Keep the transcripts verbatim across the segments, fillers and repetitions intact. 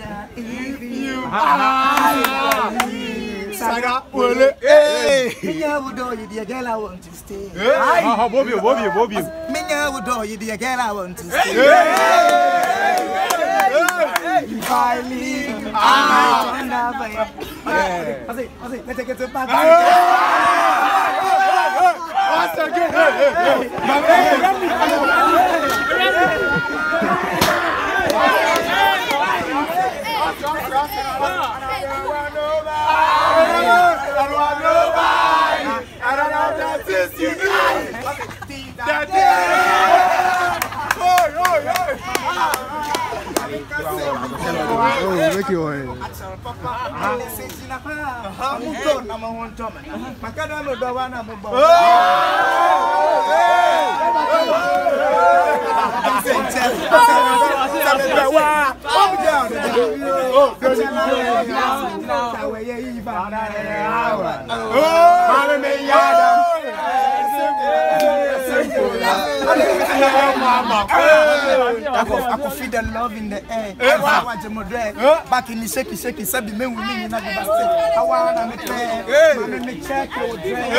wonder if you Saga, well, hey, Minya would do you, dear girl, I want to stay. Ah, Bobby, Bobby, Bobby. Minya would do you, dear girl, I want to stay. If I leave, I might I say, I say, let's get it back. Once again, I don't know that this you that Oh, make you one. I could feel the love in the air. Back in the shaky, shaky, said the men with me in the basket. I want to make it. Make check your dress.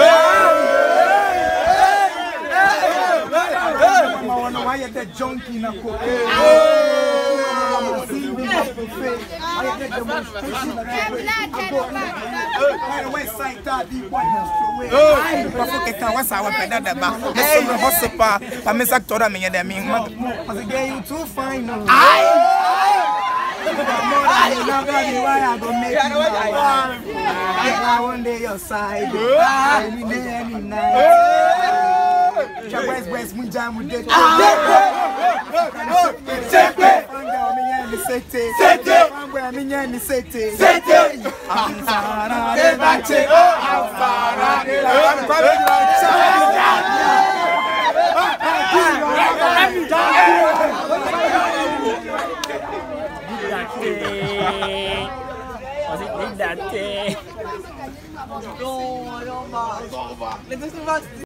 I want to wire the junkie in a cook. I had the demonstration. I went side that deep white house. I forget what's our pedal back. Hey, the hospital. I miss Actora. Me and me. I say, you too fine. I one day your side. Any day, any night. West West, we jam with it. Was it that day?